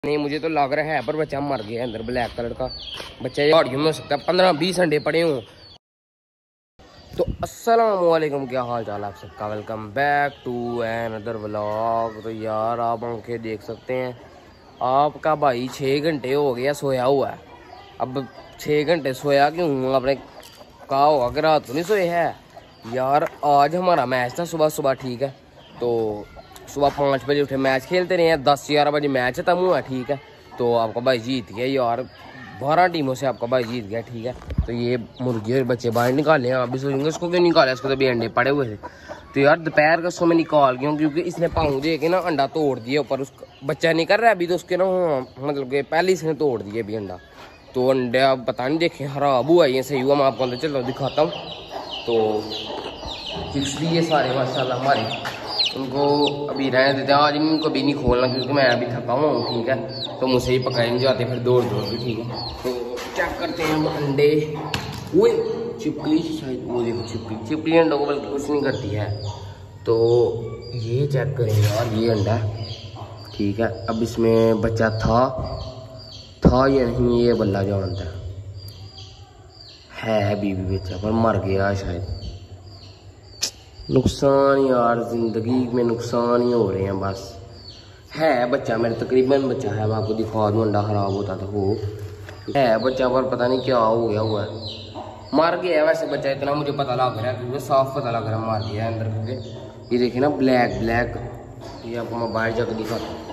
नहीं मुझे तो लग रहा है पर बच्चा मर गया अंदर, ब्लैक कलर का बच्चा। ये ऑडियो में हो सकता है 15-20 अंडे पड़े हों। तो अस्सलाम वालेकुम, क्या हाल चाल आप सबका। Welcome back to another vlog. तो यार आप आंखें देख सकते हैं, आपका भाई 6 घंटे हो गया सोया हुआ है। अब 6 घंटे सोया क्यों हूँ, आपने कहा होगा कि रात को नहीं सोए है। यार आज हमारा मैच था सुबह सुबह, ठीक है। तो सुबह 5 बजे उठे, मैच खेलते रहे हैं, 10-11 बजे मैच खत्म हुआ, ठीक है। तो आपका भाई जीत गया यार, 12 टीमों से आपका भाई जीत गया, ठीक है। तो ये मुर्गी और बच्चे बाहर निकाले हैं, अभी सोचेंगे इसको क्यों निकाला, इसको तो भी अंडे पड़े हुए थे। तो यार दोपहर का सो में निकाल गया क्योंकि इसने पाँव दे के ना अंडा तोड़ दिया ऊपर, उसका बच्चा नहीं कर रहा है अभी, तो उसके ना मतलब कि पहले इसने तोड़ दिया अभी अंडा। तो अंडा पता नहीं देखे खराब हुआ ये सही हुआ, मैं आपको अंदर चलो दिखाता हूँ। तो फिक्स भी ये सारे माशाल्लाह हमारे, उनको अभी रहने देते हैं, आज इनको भी नहीं खोलना क्योंकि मैं अभी थका हुआ हूँ, ठीक है। तो मुझसे ही पकाए नहीं जाते, फिर दौड़ भी, ठीक है। तो चेक करते हैं हम अंडे। वो चिपकली शायद, वो देखो चिपकली अंडों को बल्कि कुछ नहीं करती है। तो ये चेक करें यार, ये अंडा ठीक है। अब इसमें बच्चा था या नहीं ये बल्ला जानता है बीबी बच्चा, पर मर गया शायद। नुकसान यार, जिंदगी में नुकसान ही हो रहे हैं बस। है बच्चा मेरे तकरीबन बच्चा है, मैं आपको दिखा दूँ, अंडा खराब होता था वो है बच्चा, पर पता नहीं क्या हो गया हुआ है, मर गया है वैसे बच्चा। इतना मुझे पता लग रहा है क्योंकि साफ पता लग रहा है मर गया है अंदर, क्योंकि ये देखिए ना ब्लैक, ये आपको मैं बाहर जाकर दिखाता हूँ।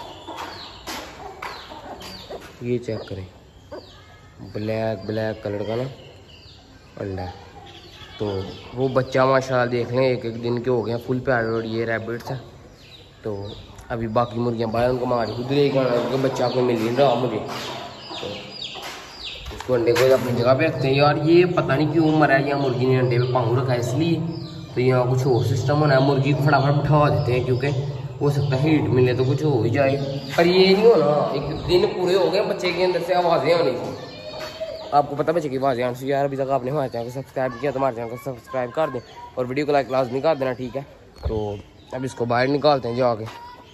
ये चेक करें, ब्लैक कलर का ना अंडा है। तो वो बच्चा माशाल्लाह देख लें, एक दिन के हो गए फुल प्यार। और ये रैबिट्स है। तो अभी बाकी मुर्गियाँ बाहर उनको मारी खुद लेके आना क्योंकि बच्चा कोई मिल नहीं रहा मुझे। तो उसको अंडे को अपनी जगह पे रखते हैं। यार ये पता नहीं क्यों मरा है, या मुर्गी ने अंडे पे पाँव रखा है इसलिए। तो यहाँ कुछ और सिस्टम होना है, मुर्गी को फटाफट बिठा देते हैं क्योंकि हो सकता है हीट मिले तो कुछ हो ही जाए। पर ये नहीं होना, एक दिन पूरे हो गए बच्चे के अंदर से आवाज़ें आनी थी। आपको पता बच्चे की आवाज़ें आनी थी। यार अभी तक आपने हमारे चैनल को सब्सक्राइब किया तो हमारे चैनल को सब्सक्राइब कर दें और वीडियो को लाजमी कर देना, ठीक है। तो अब इसको बाहर निकालते हैं जाके,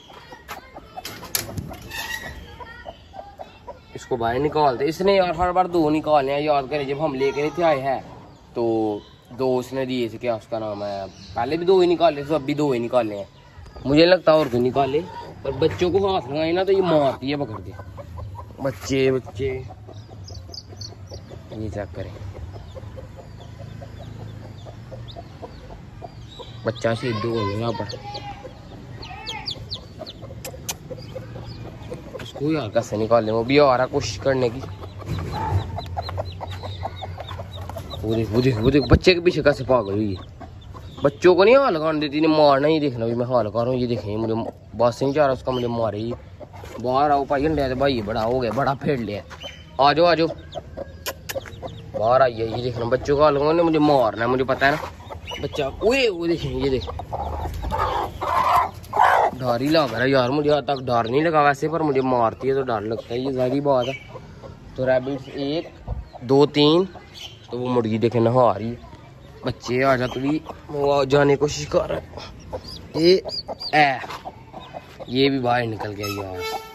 इसको बाहर निकालते। इसने यार हर बार 2 निकालने हैं, याद करें जब हम लेके नहीं थे आए हैं तो 2 उसने दिए थे, क्या उसका नाम है, पहले भी 2 ही निकाले थे, अब भी 2 ही निकाले हैं। मुझे लगता है और कोई निकाले, पर बच्चों को हाथ लगाए ना तो ये मारती है पकड़ के बच्चे। ये चेक करें, बच्चा से दो हो गया पर उसको यार कैसे निकाले, वो भी आ रहा कोशिश करने की। वो देख बच्चे के पीछे कैसे पागल हुई है। बच्चों को नहीं हाथ लगाने देती, नहीं मारना ही। देखना भी मैं हाथ लगा रहा हूँ, ये देखें मुझे बस नहीं चाह रहा उसका, मुझे मारे ही। बाहर आओ भाई, अंडे भाई बड़ा हो गया, बड़ा फेड़ लिया। आ जाओ बाहर आइए। ये देखना बच्चों का लगाने, मुझे मारना है, मुझे पता है ना बच्चा। वो देखें, ये देख डर ही लग रहा है यार मुझे, आज तक डर नहीं लगा वैसे, पर मुझे मारती है तो डर लगता है, ये सारी बात है। तो रैबिट्स 1 2 3, तो वो मुर्गी देखे नहा रही है। बच्चे आ जा, तो भी वो जाने की कोशिश कर रहा है। ये भी बाहर निकल गया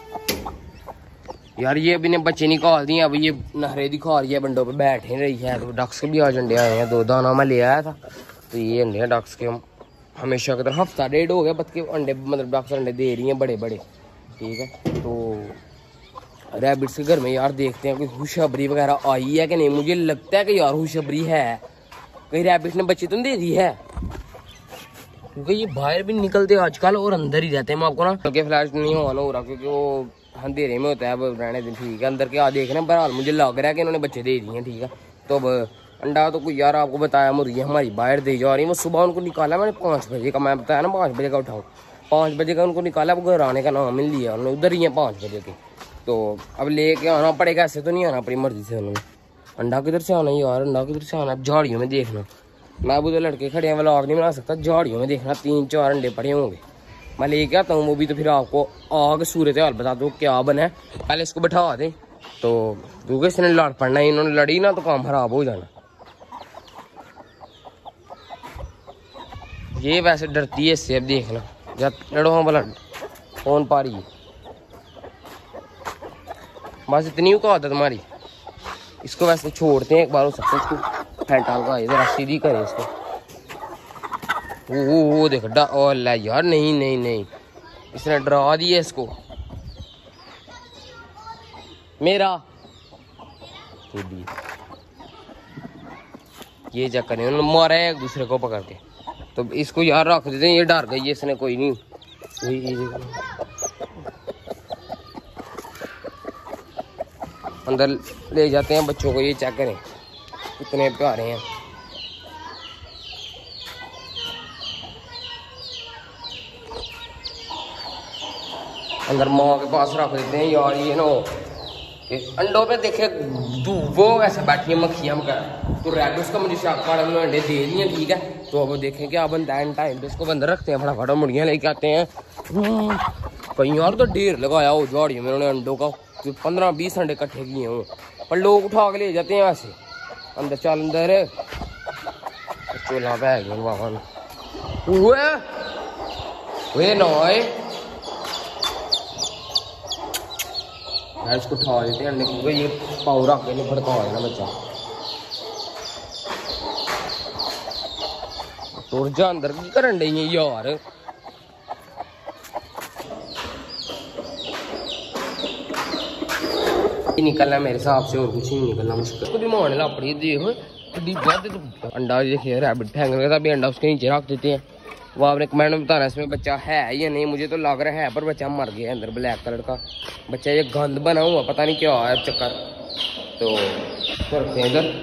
यार। ये अभी ने बच्चे निकाल दिए, अभी ये नहरे दिखा रही है, बंडों पे बैठे रही है। तो डक्स के भी आज अंडे आए हैं, 2 दाना मैं ले आया था। तो ये अंडे डक्स के हमेशा की तरह हफ्ता 1.5 हो गया बच्चे अंडे, मतलब डक्स अंडे दे रही हैं बड़े, ठीक है। तो रैबिट्स के घर में यार देखते हैं कोई खुशखबरी वगैरह आई है कि नहीं। मुझे लगता है कि यार खुशखबरी है, कहीं रैबिट्स ने बच्चे तो नहीं दे दी है, क्योंकि ये बाहर भी निकलते आजकल और अंदर ही रहते हैं। मैं आपको ना फ्लैश नहीं ऑन हो रहा क्योंकि वो अंधेरे में होता है, अब रहने दिन, ठीक है। अंदर के आ देख रहे हैं, बहरहाल मुझे लग रहा है कि इन्होंने बच्चे दे दिए हैं, ठीक है। तो अब अंडा तो कोई यार आपको बताया मुर्गी हमारी बाहर दे जा रही है। वो सुबह उनको निकाला मैंने 5 बजे का, मैं बताया ना 5 बजे का उठाऊँ, 5 बजे का उनको निकाला, वो घर आने का नाम मिल लिया उन्होंने, उधर ही है 5 बजे के। तो अब लेके आना पड़ेगा, ऐसे तो नहीं आना अपनी मर्जी से उन्होंने। अंडा किधर से आना यार, अंडा किधर से आना, झाड़ियों में देखना। मैं वो तो लड़के खड़े हैं, व्लॉग नहीं बना सकता, झाड़ियों में देखना 3-4 अंडे पड़े होंगे, मैं लेके आता हूँ वो भी। तो फिर आपको आगे सूरत हाल बता दो क्या बना है, पहले इसको बैठा दें। तो क्योंकि इसने लड़ पड़ना, इन्होंने लड़ी ना तो काम खराब हो जाना। ये वैसे डरती है इससे, अब देखना जब लड़ो। हाँ भला कौन पा रही है, बस इतनी औकात है तुम्हारी। इसको वैसे छोड़ते हैं एक बार, हो सकता है इसको फैंटाल का इधर सीधी करे इसको। वो देख ओ ला यार, नहीं नहीं नहीं, इसने डरा दिया इसको मेरा। ये चेक करें, उन्होंने मारा है एक दूसरे को पकड़ के। तो इसको यार रख देते हैं, ये डर गई है इसने, कोई नहीं। अंदर ले जाते हैं बच्चों को, ये चेक करें कितने प्यारे हैं। अंदर माँ के पास रख देते हैं यार। ये नो अंडों पे देखे वो ऐसे बैठी है मक्खियाँ वगैरह, तो रेड उसका मुझे शाहकार अंडे दे दिए, ठीक है। तो अब देखें क्या बनता है टाइम पे। इसको बंदर रखते हैं, फटाफट मुर्गियाँ लेके आते हैं। कहीं यार तो ढेर लगाया हो झाड़ी में उन्होंने अंडों का, 15-20 अंडे इकट्ठे किए हों, पर लोग उठा के ले जाते हैं ऐसे। अंदर चल अंदर चोला पे वे ना यार, इसको उठा देते हैं अंडे को, ये पाव रख के नहीं भड़का देना बच्चा। तुर जा अंदर, की करन डई है यार। निकलना मेरे हिसाब से और कुछ नहीं निकलना, मुश्किल को भी मारने ला पड़ी। देखो अंडा देखिए, रैबिट फेंक रहा था, अभी अंडा उसके नीचे रख देते हैं। वो आपने कमेंट में बताना इसमें बच्चा है या नहीं। मुझे तो लग रहा है पर बच्चा मर गया अंदर, ब्लैक कलर का बच्चा, ये गंद बना हुआ, पता नहीं क्या है चक्कर। तो रखते हैं इधर,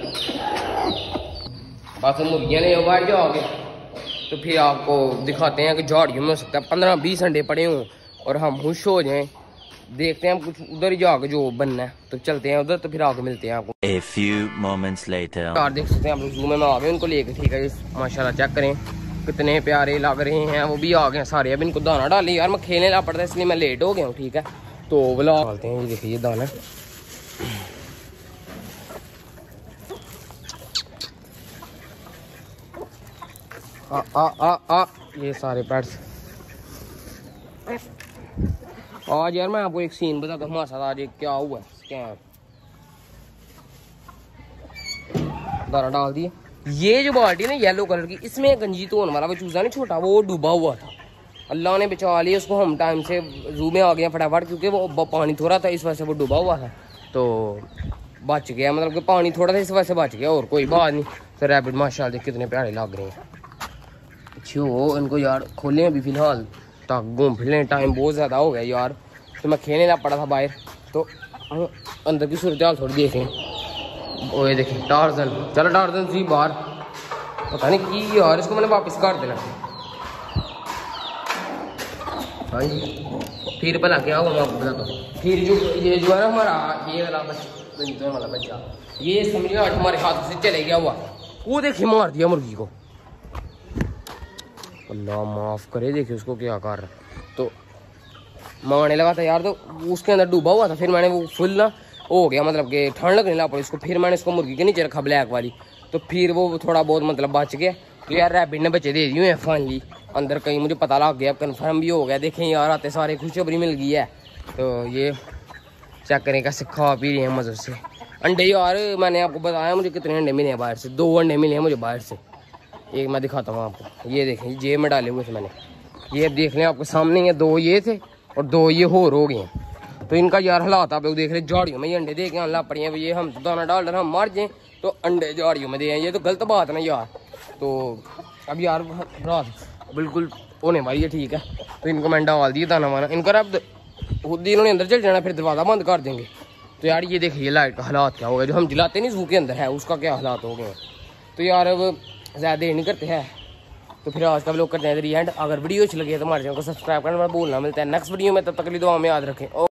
बस मुर्गियाँ ने बाहर जाओगे तो फिर आपको दिखाते हैं कि झाड़ियों में हो सकता है 15-20 अंडे पड़े हों और हम खुश हो जाएं। देखते हैं हम कुछ उधर ही जाके जो बनना है, तो चलते हैं उधर, तो फिर आगे मिलते हैं आपको। A few moments later. Car देख सकते हैं आप लोग, जू में आ गए उनको लेके, ठीक है। माशाल्लाह चेक करें कितने प्यारे लग रहे हैं, वो भी आ गए सारे। अब इनको दाना डाली यार, मैं खेलने ला पड़ता है इसलिए मैं लेट हो गया हूँ, ठीक है। तो बुला डालते हैं, ये देखिए दाना। आ ये सारे पैड्स। आज यार मैं आपको एक सीन बताता हूँ हमारे साथ आज क्या हुआ है। स्कैम दाना डाल दिए। ये जो बाल्टी ना येलो कलर की, इसमें गंजी तो होने वाला वो चूजा नहीं छोटा, वो डूबा हुआ था। अल्लाह ने बचा लिया उसको, हम टाइम से जू में आ गए फटाफट, क्योंकि वो पानी थोड़ा था इस वजह से वो डूबा हुआ था, तो बच गया। मतलब कि पानी थोड़ा था इस वजह से बच गया, और कोई बात नहीं। तो रैबिट माशाल्लाह देख कितने प्यारे लग रहे हैं। अच्छी हो इनको यार, खोलें अभी फिलहाल तक घूम फिर लें, टाइम बहुत ज़्यादा हो गया यार। तो मैं खेलने लग पड़ा था बाहर, तो अंदर की सूरत हाल थोड़ी देखें। वो ये देखिए टार्जन, चलो टार्जन जी बाहर, पता नहीं की यार, इसको मैंने वापस कर देना। हाँ जी, फिर भला क्या हुआ मैं आपको बताता हूँ। फिर जो ये जो है ना हमारा ये वाला बच्चा, ये समझिए आज हमारे हाथ से चले गया हुआ। वो देखिए मार दिया मुर्गी को, अल्लाह माफ़ करे। देखिए उसको क्या कर रहा, तो मारने लगा था यार, तो उसके अंदर डूबा हुआ था। फिर मैंने वो फुल ना हो गया, मतलब कि ठंड लगने लगा पड़ी उसको। फिर मैंने इसको मुर्गी के नीचे रखा ब्लैक वाली, तो फिर वो थोड़ा बहुत मतलब बच गया। तो यार रैबिट ने बच्चे दे दिए हैं फाइनली अंदर, कहीं मुझे पता लग गया, कन्फर्म भी हो गया। देखें यार आते सारे खुशखबरी मिल गई है। तो ये चेक करें कैसे खा पी रहे हैं मज़े से। अंडे यार मैंने आपको बताया मुझे कितने अंडे मिले हैं बाहर से, 2 अंडे मिले हैं मुझे बाहर से। एक मैं दिखाता हूँ आपको, ये देखें जेब में डाले हुए थे मैंने, ये अब देख लें आपके सामने है। 2 ये थे और 2 ये होर हो गए हैं। तो इनका यार हालात आप लोग देख रहे, झाड़ियों में ये अंडे दे के अल्लाह पड़ी हैं। ये हम दाना डाल रहे हम मर जाएँ तो अंडे झाड़ियों में दे हैं, ये तो गलत बात है ना यार। तो अब यार रात बिल्कुल होने वाली है, ठीक है। तो इनको मैंने डाल दिया दाना वाना, इनका अब खुद ही इन्होंने अंदर चल जाना, फिर दरवाज़ा बंद कर देंगे। तो यार ये देखिए लाइट का हालात क्या हो गया, जो हम जलाते नहीं जू के अंदर है उसका क्या हालात हो गए हैं। तो यार अब ज़्यादा देर नहीं करते हैं, तो फिर आज का लोग करते हैं एंड। अगर वीडियो अच्छी लगी है तो हमारे चैनल को सब्सक्राइब करना मत भूलना। मिलता है नेक्स्ट वीडियो में, तब तक के लिए दुआ में याद रखें।